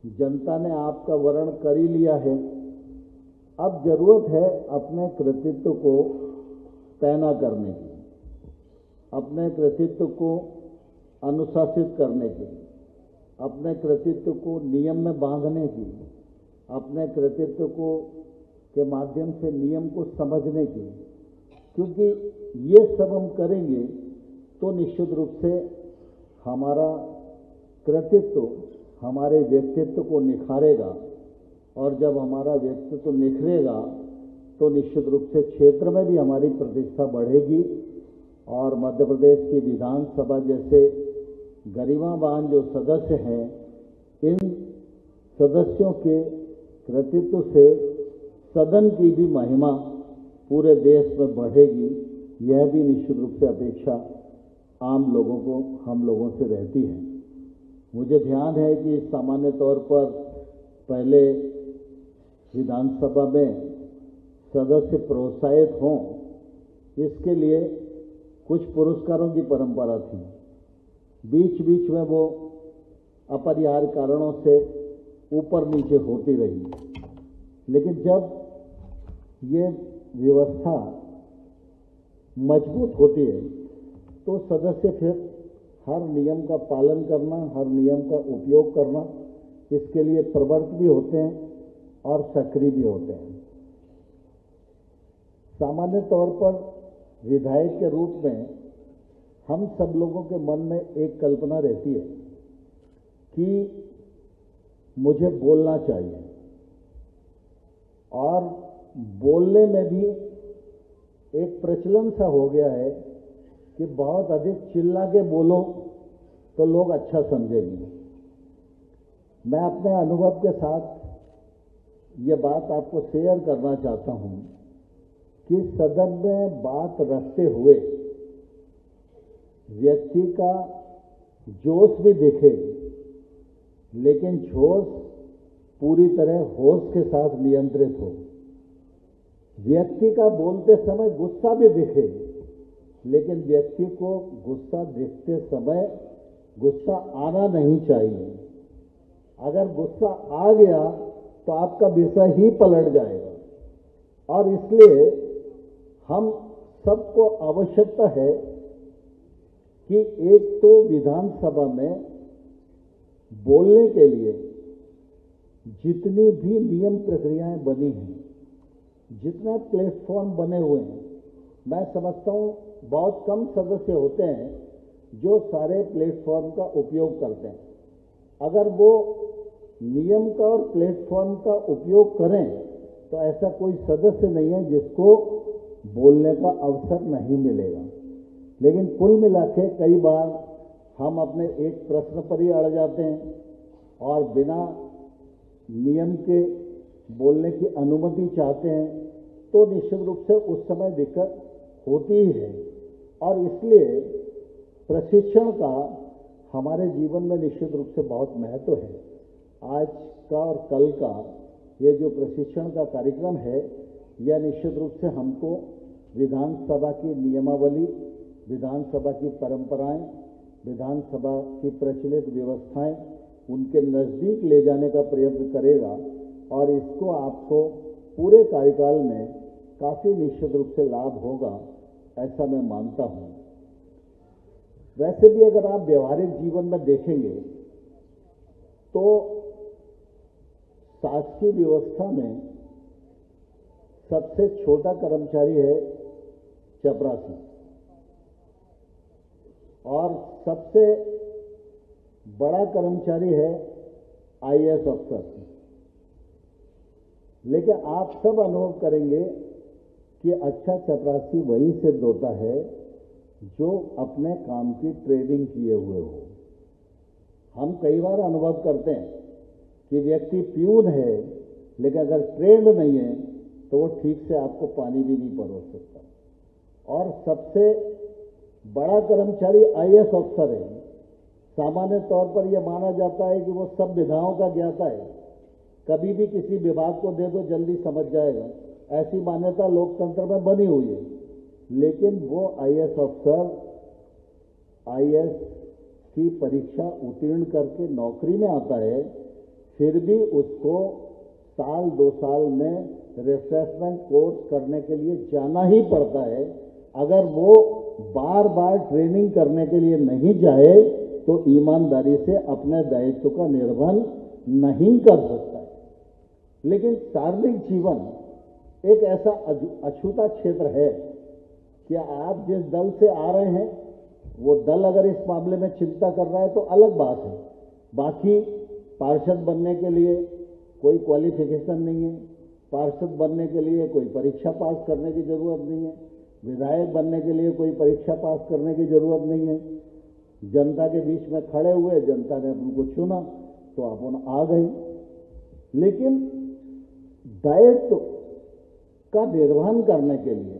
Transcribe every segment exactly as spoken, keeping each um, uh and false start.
जनता ने आपका वर्ण कर ही लिया है। अब जरूरत है अपने कृतित्व को पैना करने की, अपने कृतित्व को अनुशासित करने की, अपने कृतित्व को नियम में बांधने की, अपने कृतित्व को के माध्यम से नियम को समझने की। क्योंकि ये सब हम करेंगे तो निश्चित रूप से हमारा कृतित्व हमारे व्यक्तित्व को निखारेगा, और जब हमारा व्यक्तित्व निखरेगा तो निश्चित रूप से क्षेत्र में भी हमारी प्रतिष्ठा बढ़ेगी। और मध्य प्रदेश की विधानसभा जैसे गरिमावान जो सदस्य हैं, इन सदस्यों के कृतित्व से सदन की भी महिमा पूरे देश में बढ़ेगी। यह भी निश्चित रूप से अपेक्षा आम लोगों को, हम लोगों से रहती है। मुझे ध्यान है कि सामान्य तौर पर पहले विधानसभा में सदस्य प्रोत्साहित हों, इसके लिए कुछ पुरस्कारों की परंपरा थी। बीच बीच में वो अपरिहार्य कारणों से ऊपर नीचे होती रही, लेकिन जब ये व्यवस्था मजबूत होती है तो सदस्य फिर हर नियम का पालन करना, हर नियम का उपयोग करना, इसके लिए प्रवृत्त भी होते हैं और सक्रिय भी होते हैं। सामान्य तौर पर विधायक के रूप में हम सब लोगों के मन में एक कल्पना रहती है कि मुझे बोलना चाहिए, और बोलने में भी एक प्रचलन सा हो गया है कि बहुत अधिक चिल्ला के बोलो तो लोग अच्छा समझेंगे। मैं अपने अनुभव के साथ ये बात आपको शेयर करना चाहता हूं कि सदन में बात रखते हुए व्यक्ति का जोश भी दिखे, लेकिन जोश पूरी तरह होश के साथ नियंत्रित हो। व्यक्ति का बोलते समय गुस्सा भी दिखे, लेकिन व्यक्ति को गुस्सा दिखते समय गुस्सा आना नहीं चाहिए। अगर गुस्सा आ गया तो आपका विषय ही पलट जाएगा। और इसलिए हम सबको आवश्यकता है कि एक तो विधानसभा में बोलने के लिए जितनी भी नियम प्रक्रियाएं बनी हैं, जितने प्लेटफॉर्म बने हुए हैं, मैं समझता हूं बहुत कम सदस्य होते हैं जो सारे प्लेटफॉर्म का उपयोग करते हैं। अगर वो नियम का और प्लेटफॉर्म का उपयोग करें तो ऐसा कोई सदस्य नहीं है जिसको बोलने का अवसर नहीं मिलेगा। लेकिन कुल मिला के कई बार हम अपने एक प्रश्न पर ही अड़ जाते हैं और बिना नियम के बोलने की अनुमति चाहते हैं, तो निश्चित रूप से उस समय दिक्कत होती ही है। और इसलिए प्रशिक्षण का हमारे जीवन में निश्चित रूप से बहुत महत्व है। आज का और कल का ये जो प्रशिक्षण का कार्यक्रम है, यह निश्चित रूप से हमको विधानसभा की नियमावली, विधानसभा की परंपराएं, विधानसभा की प्रचलित व्यवस्थाएं उनके नजदीक ले जाने का प्रयत्न करेगा, और इसको आपको पूरे कार्यकाल में काफी निश्चित रूप से लाभ होगा, ऐसा मैं मानता हूं। वैसे भी अगर आप व्यवहारिक जीवन में देखेंगे तो शासकीय व्यवस्था में सबसे छोटा कर्मचारी है चपरासी, और सबसे बड़ा कर्मचारी है आईएएस अफसर। लेकिन आप सब अनुभव करेंगे कि अच्छा चपरासी वही सिद्ध होता है जो अपने काम की ट्रेनिंग किए हुए हो। हम कई बार अनुभव करते हैं कि व्यक्ति प्यून है, लेकिन अगर ट्रेंड नहीं है तो वो ठीक से आपको पानी भी नहीं परोस सकता। और सबसे बड़ा कर्मचारी आईएएस अफसर है। सामान्य तौर पर यह माना जाता है कि वो सब विधाओं का ज्ञाता है, कभी भी किसी विभाग को दे दो जल्दी समझ जाएगा, ऐसी मान्यता लोकतंत्र में बनी हुई है। लेकिन वो आईएएस अफसर आईएएस की परीक्षा उत्तीर्ण करके नौकरी में आता है फिर भी उसको साल दो साल में रिफ्रेशमेंट कोर्स करने के लिए जाना ही पड़ता है। अगर वो बार बार ट्रेनिंग करने के लिए नहीं जाए तो ईमानदारी से अपने दायित्व का निर्वहन नहीं कर सकता है। लेकिन सार्वजनिक जीवन एक ऐसा अछूता क्षेत्र है कि आप जिस दल से आ रहे हैं वो दल अगर इस मामले में चिंता कर रहा है तो अलग बात है। बाकी पार्षद बनने के लिए कोई क्वालिफिकेशन नहीं है, पार्षद बनने के लिए कोई परीक्षा पास करने की जरूरत नहीं है, विधायक बनने के लिए कोई परीक्षा पास करने की जरूरत नहीं है। जनता के बीच में खड़े हुए, जनता ने उनको चुना तो अपन आ गए। लेकिन दायित्व का निर्वहन करने के लिए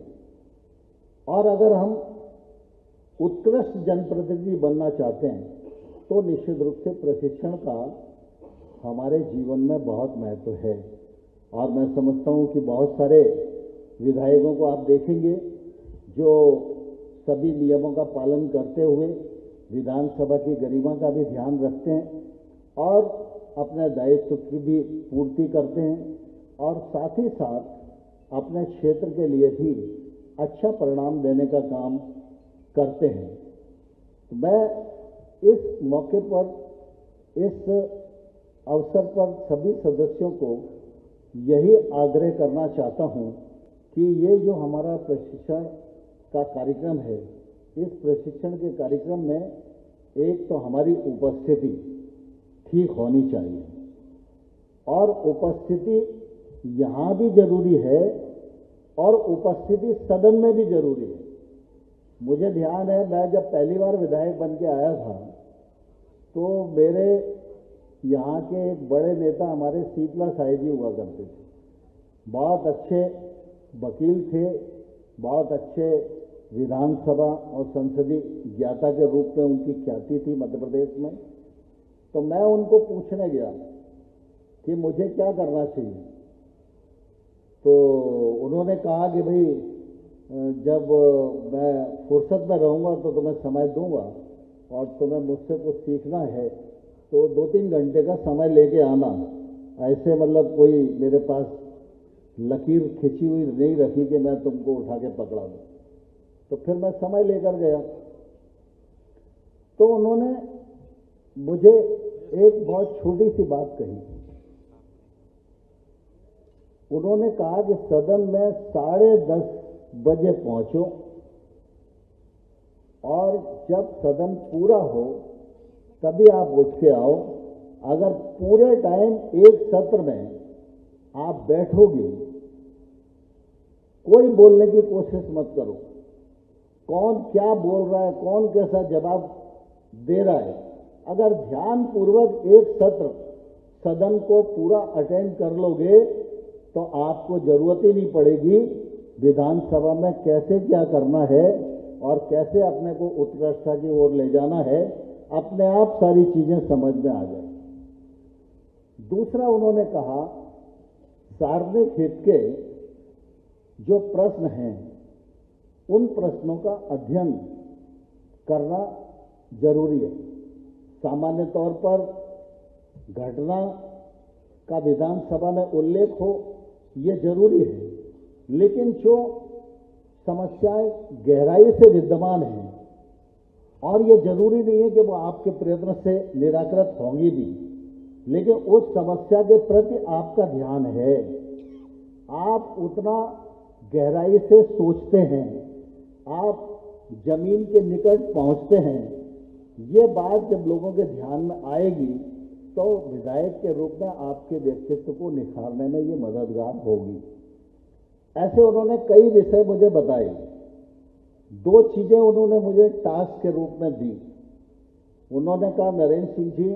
और अगर हम उत्कृष्ट जनप्रतिनिधि बनना चाहते हैं तो निश्चित रूप से प्रशिक्षण का हमारे जीवन में बहुत महत्व है। और मैं समझता हूं कि बहुत सारे विधायकों को आप देखेंगे जो सभी नियमों का पालन करते हुए विधानसभा की गरिमा का भी ध्यान रखते हैं और अपने दायित्व की भी पूर्ति करते हैं और साथ ही साथ अपने क्षेत्र के लिए भी अच्छा परिणाम देने का काम करते हैं। तो मैं इस मौके पर, इस अवसर पर सभी सदस्यों को यही आग्रह करना चाहता हूं कि ये जो हमारा प्रशिक्षण का कार्यक्रम है, इस प्रशिक्षण के कार्यक्रम में एक तो हमारी उपस्थिति ठीक होनी चाहिए और उपस्थिति यहाँ भी जरूरी है और उपस्थिति सदन में भी जरूरी है। मुझे ध्यान है, मैं जब पहली बार विधायक बन के आया था तो मेरे यहाँ के एक बड़े नेता हमारे शीतला साई जी हुआ करते थे। बहुत अच्छे वकील थे, बहुत अच्छे विधानसभा और संसदीय ज्ञाता के रूप में उनकी ख्याति थी मध्य प्रदेश में। तो मैं उनको पूछने गया कि मुझे क्या करना चाहिए। तो उन्होंने कहा कि भाई जब मैं फुर्सत में रहूँगा तो तुम्हें समय दूंगा और तुम्हें मुझसे कुछ सीखना है तो दो तीन घंटे का समय लेके आना। ऐसे मतलब कोई मेरे पास लकीर खिंची हुई नहीं रखी कि मैं तुमको उठा के पकड़ा दूं। तो फिर मैं समय लेकर गया तो उन्होंने मुझे एक बहुत छोटी सी बात कही। उन्होंने कहा कि सदन में साढ़े दस बजे पहुंचो और जब सदन पूरा हो तभी आप उठ के आओ। अगर पूरे टाइम एक सत्र में आप बैठोगे, कोई बोलने की कोशिश मत करो। कौन क्या बोल रहा है, कौन कैसा जवाब दे रहा है, अगर ध्यान पूर्वक एक सत्र सदन को पूरा अटेंड कर लोगे तो आपको जरूरत ही नहीं पड़ेगी विधानसभा में कैसे क्या करना है और कैसे अपने को उत्कृष्टता की ओर ले जाना है। अपने आप सारी चीजें समझ में आ जाए। दूसरा उन्होंने कहा, सार्वजनिक हित के जो प्रश्न हैं उन प्रश्नों का अध्ययन करना जरूरी है। सामान्य तौर पर घटना का विधानसभा में उल्लेख हो ये जरूरी है, लेकिन जो समस्याएं गहराई से विद्यमान हैं और ये जरूरी नहीं है कि वो आपके प्रयत्न से निराकृत होंगी भी, लेकिन उस समस्या के प्रति आपका ध्यान है, आप उतना गहराई से सोचते हैं, आप जमीन के निकट पहुंचते हैं। ये बात जब लोगों के ध्यान में आएगी तो विधायक के रूप में आपके व्यक्तित्व को निखारने में ये मददगार होगी। ऐसे उन्होंने कई विषय मुझे बताए। दो चीजें उन्होंने मुझे टास्क के रूप में दी। उन्होंने कहा, नरेंद्र सिंह जी,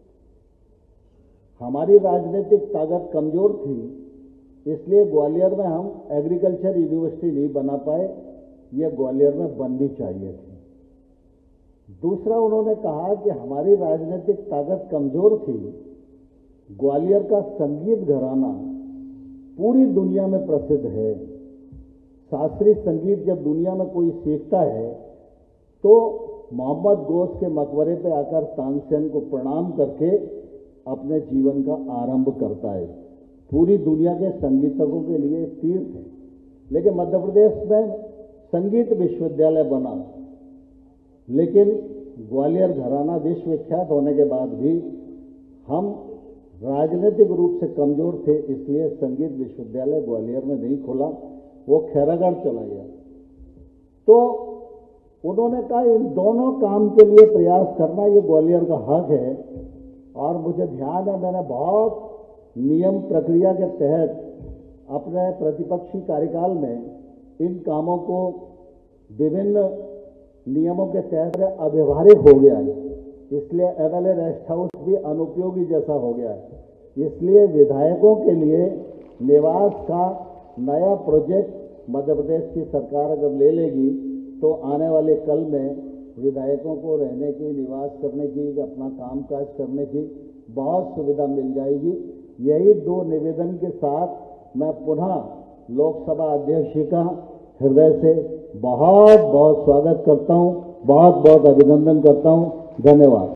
हमारी राजनीतिक ताकत कमजोर थी, इसलिए ग्वालियर में हम एग्रीकल्चर यूनिवर्सिटी नहीं बना पाए, यह ग्वालियर में बननी चाहिए थी। दूसरा उन्होंने कहा कि हमारी राजनीतिक ताकत कमजोर थी, ग्वालियर का संगीत घराना पूरी दुनिया में प्रसिद्ध है। शास्त्रीय संगीत जब दुनिया में कोई सीखता है तो मोहम्मद गौस के मकबरे पे आकर तानसेन को प्रणाम करके अपने जीवन का आरंभ करता है। पूरी दुनिया के संगीतकों के लिए तीर्थ है, लेकिन मध्य प्रदेश में संगीत विश्वविद्यालय बना, लेकिन ग्वालियर घराना विश्वविख्यात होने के बाद भी हम राजनीतिक रूप से कमजोर थे, इसलिए संगीत विश्वविद्यालय ग्वालियर में नहीं खुला, वो खैरागढ़ चला गया। तो उन्होंने कहा इन दोनों काम के लिए प्रयास करना ये ग्वालियर का हक है। और मुझे ध्यान है, मैंने बहुत नियम प्रक्रिया के तहत अपने प्रतिपक्षी कार्यकाल में इन कामों को विभिन्न नियमों के तहत अव्यवहारिक हो गया है, इसलिए एमएलए रेस्ट हाउस भी अनुपयोगी जैसा हो गया है। इसलिए विधायकों के लिए निवास का नया प्रोजेक्ट मध्य प्रदेश की सरकार अगर ले लेगी तो आने वाले कल में विधायकों को रहने की, निवास करने की, अपना कामकाज करने की बहुत सुविधा मिल जाएगी। यही दो निवेदन के साथ मैं पुनः लोकसभा अध्यक्ष जी का हृदय से बहुत बहुत स्वागत करता हूं, बहुत बहुत अभिनंदन करता हूं। धन्यवाद।